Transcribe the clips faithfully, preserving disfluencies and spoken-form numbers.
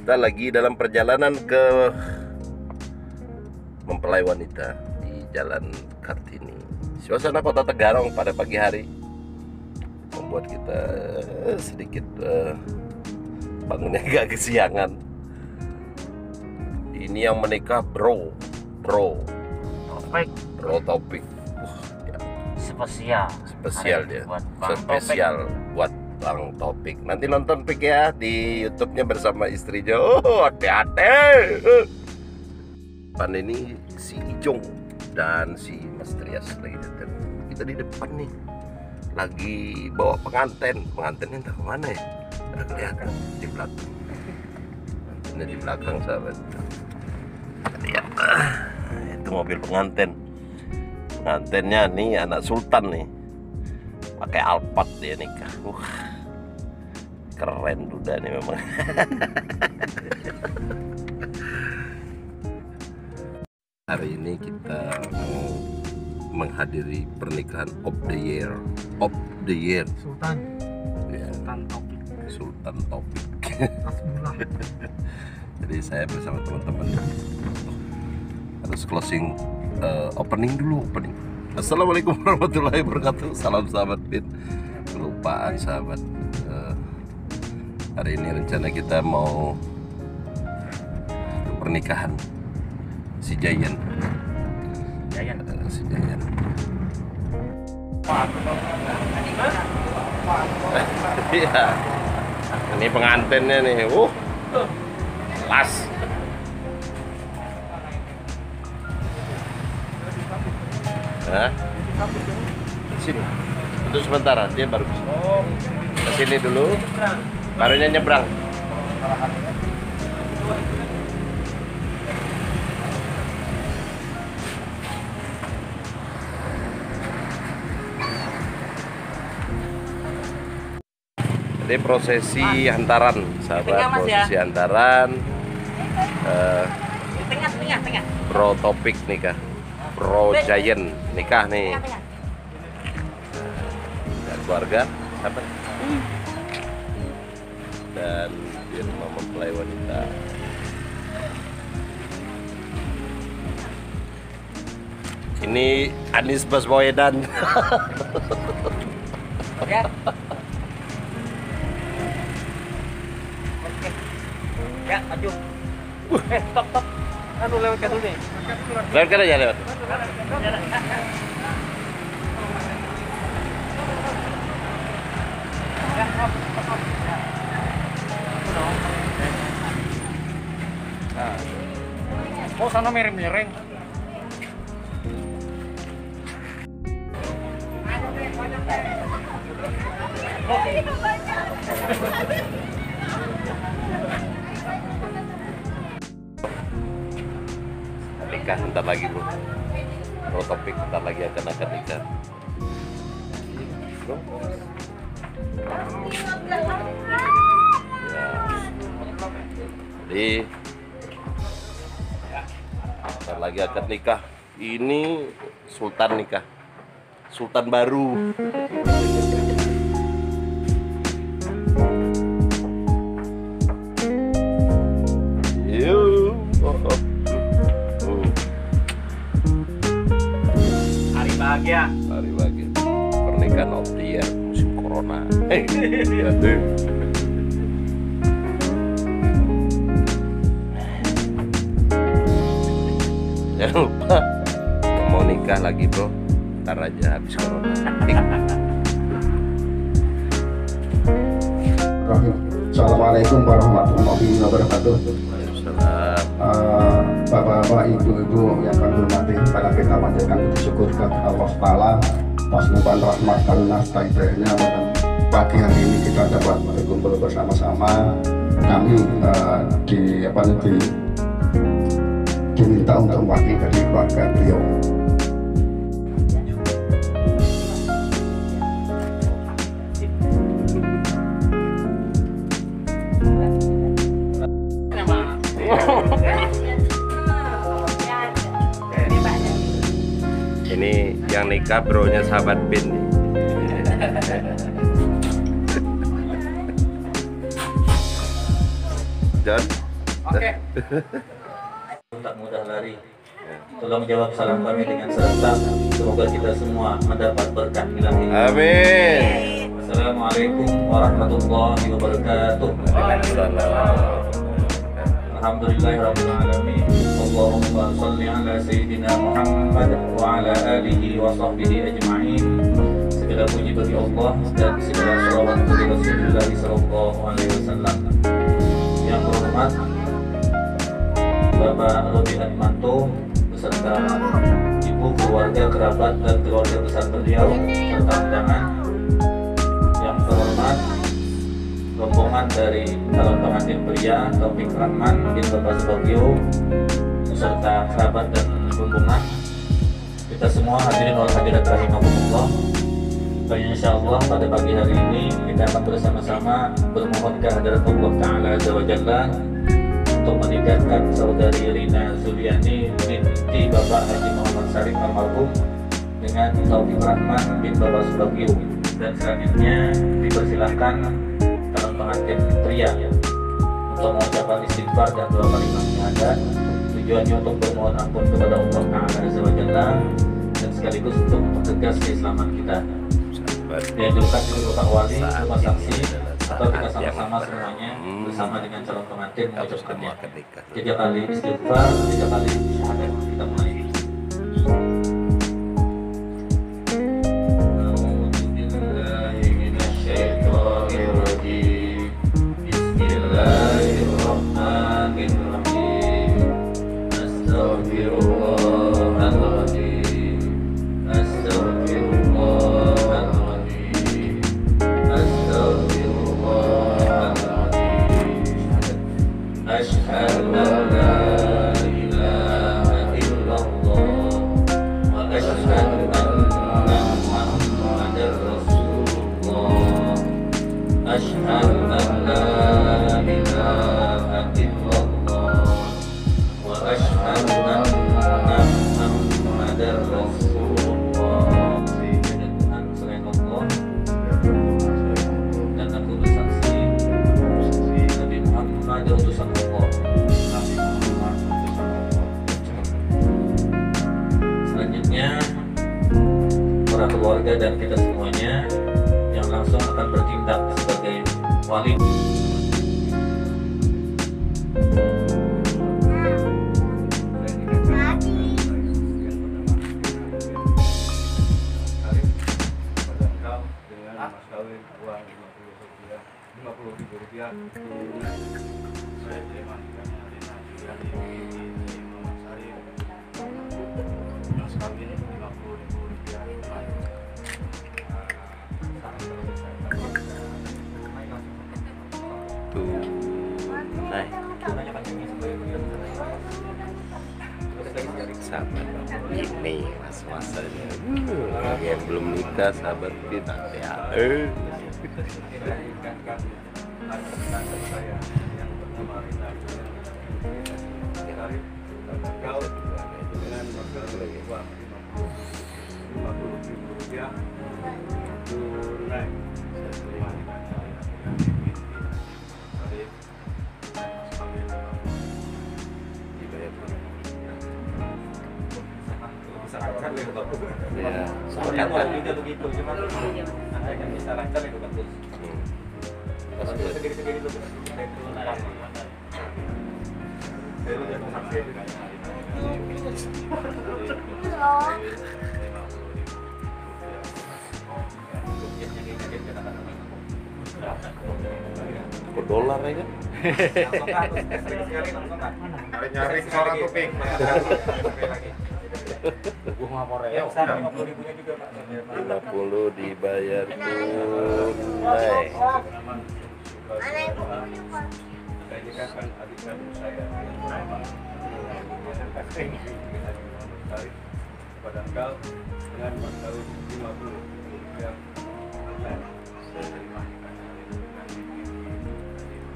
Kita lagi dalam perjalanan ke mempelai wanita di Jalan Kartini. Suasana kota Tenggarong pada pagi hari membuat kita sedikit uh, bangunnya agak kesiangan. Ini yang menikah bro, bro, Topik, bro Topik. Uh, ya. spesial, Spesial dia, buat Bang spesial Topik. buat Bang Topik. Nanti nonton Pik ya di YouTube-nya bersama istrinya. Oh, hati-hati. Depan ini si Ijong dan si Mas Trias lagi datang. Kita di depan nih, lagi bawa pengantin. Pengantinnya entah kemana ya? Nggak kelihatan di belakang. Pengantinnya di belakang, sahabat. Lihat, itu mobil pengantin. Pengantinnya nih anak sultan nih, pakai Alphard dia nikah. Uh, keren duda nih memang. Hari ini kita mau menghadiri pernikahan of the year, of the year. Sultan, Ya, Sultan Topik. Sultan Topik. Bismillah. Jadi saya bersama teman-teman harus closing, uh, opening dulu, opening. Assalamualaikum warahmatullahi wabarakatuh. Salam sahabat Bin. Kelupaan sahabat. Uh, hari ini rencana kita mau pernikahan si Jayan. Jayan. Uh, si Jayan. Iya. Ini pengantinnya nih. Uh. Las. Hah? Sini. Untuk sementara dia baru bisa. Ke sini dulu. Barunya nyebrang. Jadi prosesi hantaran, sahabat, prosesi hantaran. Uh, Tengah, tengah, tengah. Bro Topik nikah, Bro Jayan nikah nih. Dan keluarga, sahabat. Dan di rumah mempelai wanita. Ini Anies Baswedan. Ya. Ya, maju. Eh, stop, stop. Anu lewat ke dulu nih. Lewat kan aja lewat. Oh, sana miring-miring. Nikah bentar lagi bro. Bro Topik bentar lagi akan akan nikah. Bro. Ya. Jadi bentar lagi akan nikah. Ini Sultan nikah. Sultan baru. Yuh. Oh, oh. Bahagia. Hari bahagia. Pernikahan of the year musim corona. Eh, ya tuh. Jangan lupa yang mau nikah lagi bro, ntar aja habis corona. Assalamualaikum warahmatullahi wabarakatuh. Uh, Bapak-bapak, ibu-ibu yang kami hormati, pada kita panjatkan puji syukur ke Allah Taala atas limpahan rahmat karena hidayahnya pagi hari ini kita dapat berkumpul bersama-sama. Kami uh, di apa di diminta untuk mewakili dari keluarga beliau. Ini yang nikah bronya sahabat Bin nih. John, Oke. Tak mudah lari. Tolong jawab salam kami dengan serentak. Semoga kita semua mendapat berkah ilahi. Amin. Assalamualaikum warahmatullahi wabarakatuh. Alhamdulillahirabbil alamin. Allahumma shalli ala sayyidina Muhammad wa ala alihi wa sahbihi ajma'in. Segala puji bagi Allah dan segala salawat bagi Rasulullah sallallahu alaihi wasallam. Yang terhormat Bapak Robi Admanto beserta ibu, keluarga, kerabat dan keluarga besar beliau serta undangan. Yang terhormat rombongan dari calon pengantin pria Taufik Rahman bin Bapak Subagio beserta kerabat dan rombongan. Kita semua hadirin wal hadirat rahimakumullah. Dan insyaallah pada pagi hari ini kita akan bersama-sama bermohon kehadirat Allah Ta'ala Azza wa Jalla untuk menikahkan saudari Rina Zuliani binti Bapak Haji Muhammad Sarif almarhum dengan Taufik Rahman bin Bapak Subagio. Dan selanjutnya dipersilahkan calon pengantin pria untuk mengucapkan istighfar dan doa kalimat syahadat, tujuannya untuk bermohon ampun kepada Allah Ta'ala Azza wa Jalla dan sekaligus untuk mempertegas keislaman kita. Dianjurkan di Bapak Wali, Bapak Saksi, atau kita sama-sama semuanya bersama dengan calon pengantin mengucapkannya. Tiga kali istighfar, tiga kali syahadat. Kita mulai. Para keluarga dan kita semuanya yang langsung akan bertindak sebagai wali. lima puluh ribu rupiah. Saya terima mas kawin lima puluh ribu rupiah. Tunai. Sahabat ini mas-masanya uh, yang belum nikah sahabat kita ya. Eh. Saya yang bernama Rina kau dengan uang lima puluh ribu rupiah tunai. Saya terima Ya, sepakatan juga begitu, cuma ada yang bisa lancar itu bagus. Kalau segini-segini itu ke dolar ya kan? nyari seorang topik. lima puluh dibayar tunai. Nikahkan adik kandung saya kepada engkau dengan mas kawin lima puluh rupiah. Saya terima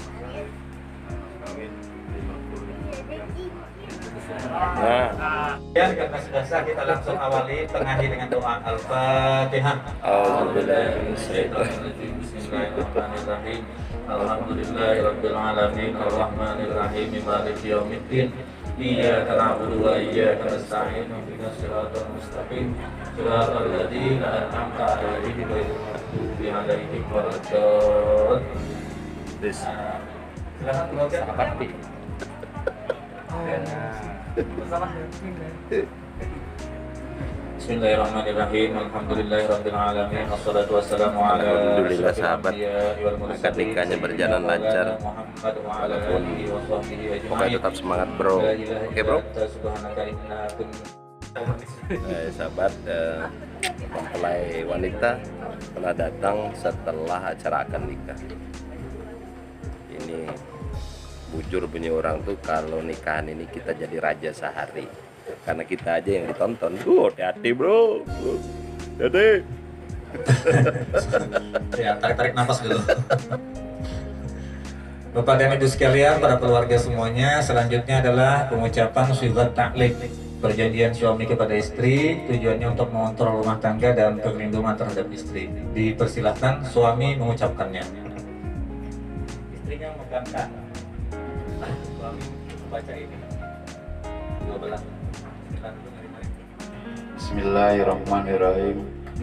mas kawin lima puluh rupiah. Nah. Ya, karena sudah sah kita langsung awali tengahi dengan doa Al-Fatihah. Bismillahirrahmanirrahim. Alhamdulillahirabbil alamin arrahmanir rahim maliki yaumiddin. Iyyaka na'budu wa iyyaka nasta'in ihdinas siratal mustaqim siratal ladzina an'amta 'alaihim ghairil maghdubi 'alaihim waladdallin. Silakan keluarga apa nih? Bismillahirrahmanirrahim. Alhamdulillahirabbil alamin wassalatu wassalamu ala Alhamdulillah sahabat, akad nikahnya berjalan lancar. Walaupun pokoknya tetap semangat bro. Oke bro. Eh, sahabat, eh, mempelai wanita telah datang setelah acara akad nikah. Ini bujur punya orang tuh kalau nikahan ini kita jadi raja sehari karena kita aja yang ditonton. Uh, hati-hati bro, hati. Ya, tarik-tarik nafas dulu. Bapak dan Ibu sekalian, para keluarga semuanya, selanjutnya adalah pengucapan syigat taklid, perjanjian suami kepada istri, tujuannya untuk mengontrol rumah tangga dan perlindungan terhadap istri. Dipersilahkan suami mengucapkannya. Istrinya megangkan. Suami membaca ini. Dua belah. Bismillahirrahmanirrahim.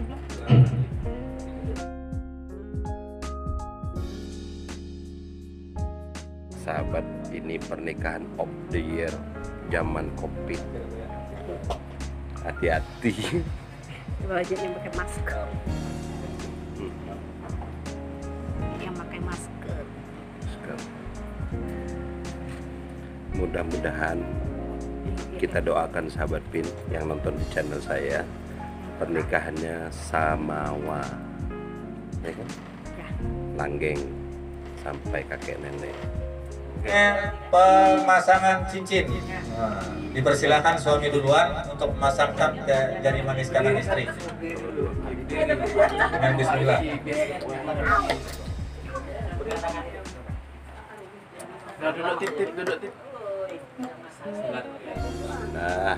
Sahabat, ini pernikahan of the year zaman Covid. Hati-hati. Wajib yang pakai masker. Yang pakai masker. Mudah-mudahan kita doakan sahabat Pin yang nonton di channel saya pernikahannya samawa, ya kan? Ya. Langgeng sampai kakek nenek. Pemasangan cincin. Nah, dipersilakan suami duluan untuk memasangkan jari manis kanan istri. Dengan bismillah. Duduk titip, duduk titip. Nah,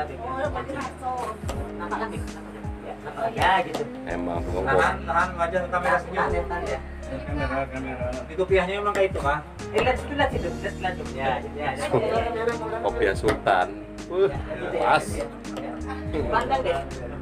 Ya gitu. emang Tahan, pokok tahan wajah kamera senyum. Kamera, kamera. Itu piahnya emang kayak itu kah? Eh, lihat situ, lihat situ, lihat situ. Ya, ya, ya. kopiah sultan. Uh, pas. Pandang deh.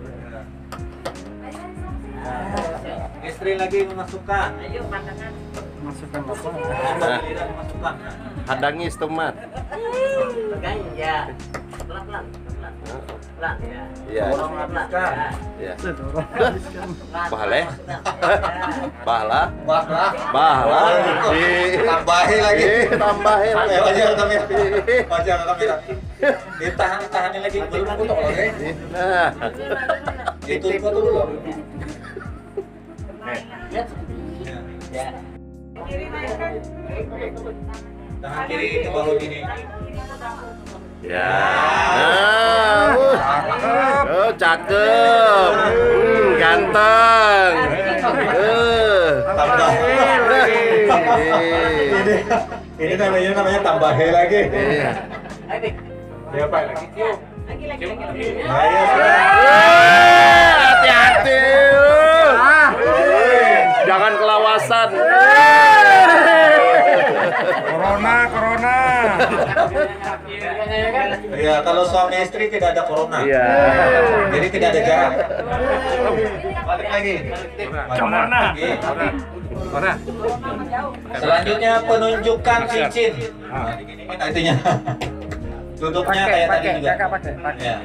Istri lagi memasukkan. Ayo pandangan. Masukkan apa? Nah, Tidak memasukkan. hadangi tomat. Pegang ya. Pelan-pelan. Pelan ya. Iya. Orang menghabiskan. Ya. Pelan. Bahala. Bahala. Wah, Bahala. Di tambahin lagi. Ih, tambahin lagi. Ayo, wajah ke kamera. Wajah ke kamera. Ditahan, tahanin lagi. Belum putus lagi. Nah, Ditutup dulu loh. Lihat. Ya. Tangan kiri ke bawah gini. ya. Nah, uh. Oh, cakep. Hmm, ganteng. Uh. Tambah. Ini, ini namanya namanya tambah he lagi. Iya. Ya Pak lagi. Lagi, lagi, lagi. Ayo. Eh, hati-hati. Eh, jangan kelawasan. Corona, corona. Ya, kalau suami istri tidak ada corona. Iya. Jadi tidak ada jarak. Balik lagi. Corona. Corona. Selanjutnya penunjukan cincin. Nah, diginiin artinya. Duduknya kayak tadi juga. Ya.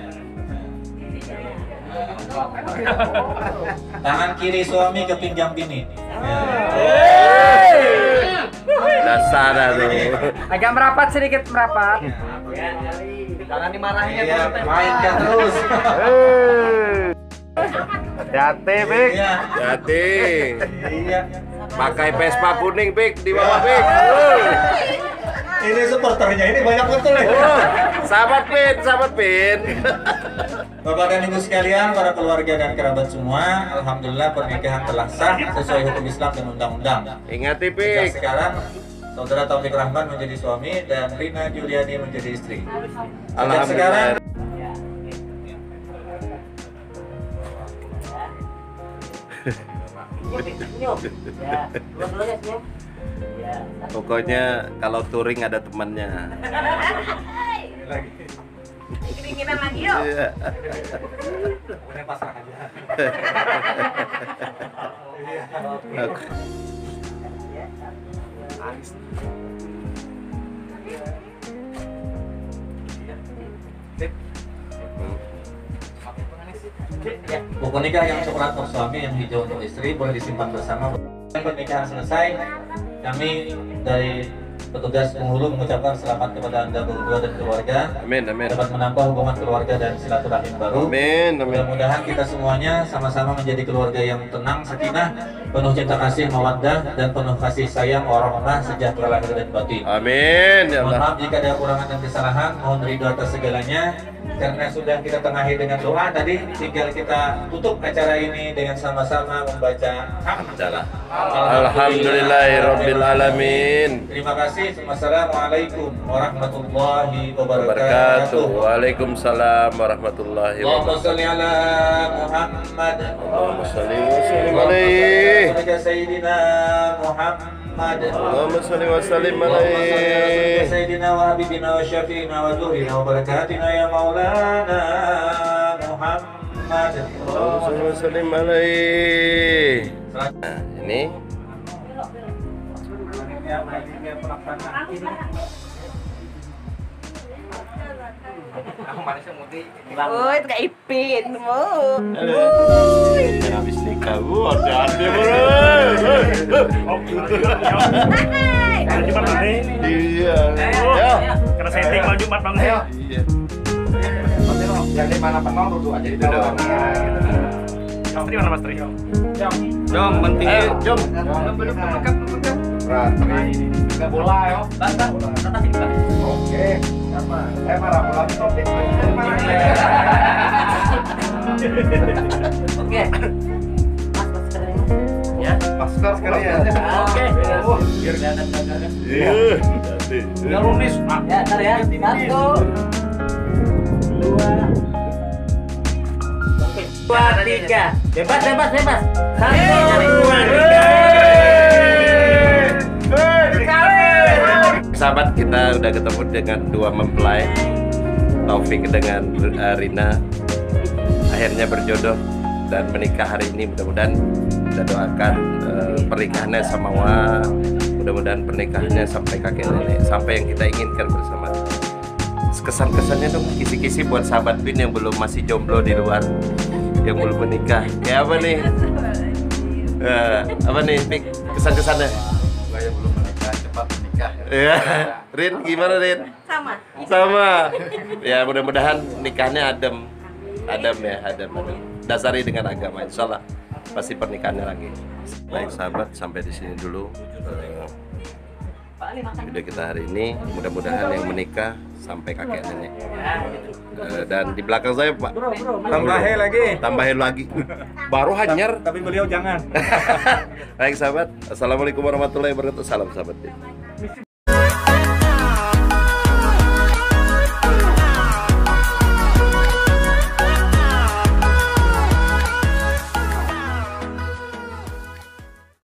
Tangan kiri suami ke pinggang bini. Ya. Dasar tuh. Agak merapat sedikit merapat. Jangan dimarahin ya. Iya, mainkan terus. Hati-hati, Pik. Iya. Hati. Iya. Pakai Vespa kuning, Pik, di bawah, Pik. Ini supporternya ini banyak betul ya. Oh, sahabat Pin, sahabat Pin. Bapak dan Ibu sekalian, para keluarga dan kerabat semua, alhamdulillah pernikahan telah sah sesuai hukum Islam dan undang-undang. Ingat, Sejak Pik. sekarang Saudara Taufik Rahman menjadi suami dan Rina Juliani menjadi istri. Sejak Alhamdulillah. sekarang Senyum. Ya, dua-duanya senyum. Ya. Pokoknya kalau touring ada temannya. Kedinginan lagi yuk. Iya. Udah pasrah aja. Oke. Buku nikah yang coklat untuk suami, yang hijau untuk istri, boleh disimpan bersama. Pernikahan selesai, kami dari petugas penghulu mengucapkan selamat kepada Anda berdua dan keluarga. Amin, amin. Dapat menambah hubungan keluarga dan silaturahim baru. Amin, amin. Mudah-mudahan kita semuanya sama-sama menjadi keluarga yang tenang, sakinah, penuh cinta kasih, mawaddah, dan penuh kasih sayang, warahmah, sejahtera lahir dan batin. Amin, ya Mohon Allah. maaf jika ada kurangan dan kesalahan, mohon ridho atas segalanya. Karena sudah kita tengahi dengan doa tadi, tinggal kita tutup acara ini dengan sama-sama membaca hamdalah. Alhamdulillahirabbil alamin. Terima kasih. Wassalamualaikum warahmatullahi Wabarakatuh. wabarakatuh. Waalaikumsalam warahmatullahi Allahumma wabarakatuh. sholli ala Muhammad. Allahumma sholli wa sallim alaihi. Ala Sayyidina Muhammad. Allahumma sholli wa sallim Allahumma sholli ala alaihi. Sayyidina wa habibina wa syafi'ina wa zuhrina wa barakatina ya maulana Muhammad. Allahumma sholli wa sallim alaihi. Nah, ini Oh, itu kayak Ipin, mau. Kan habis nikah, bu, hati-hati bro. Jumat nanti. Iya. Ya. Karena setting mau Jumat bang. Iya. Yang di mana penong duduk aja di bawah. Mas Tri mana Mas Tri? Jom, penting. Ayo, jom. Belum pemekat, pemekat. Ratri. Nggak bola yo. Bantah, bantah sini Pak. Oke. Sama. Eh marah bola topik. Oke. Ya. Masker sekali ya. Oke. Biar kelihatan gagahnya. Iya. Ya lunis. Ya, ntar ya. Satu. Dua. Oke. Dua, tiga. Bebas, bebas, bebas. Satu, dua, tiga. Sahabat, kita udah ketemu dengan dua mempelai, Taufik dengan uh, Rina, akhirnya berjodoh dan menikah hari ini. Mudah-mudahan kita doakan uh, pernikahannya sama Wa, mudah-mudahan pernikahannya sampai kakek nenek, sampai yang kita inginkan bersama. Kesan-kesannya dong, kisi-kisi buat sahabat Bin yang belum masih jomblo di luar, yang belum menikah. Kayak apa nih? Uh, apa nih, Pik? Kesan-kesannya? Saya belum menikah, cepat menikah. Ya, Rin, gimana Rin? Sama. Sama. Ya, mudah-mudahan nikahnya adem, adem ya, adem, adem. Dasari dengan agama, insya Allah pasti pernikahannya lagi. Baik sahabat, sampai di sini dulu eh, video kita hari ini. Mudah-mudahan yang menikah sampai kakek nenek. Eh, dan di belakang saya Pak, Tambahin lagi. tambahin lagi. Baru hanyar. Tapi beliau jangan. Baik sahabat, assalamualaikum warahmatullahi wabarakatuh. Salam sahabat.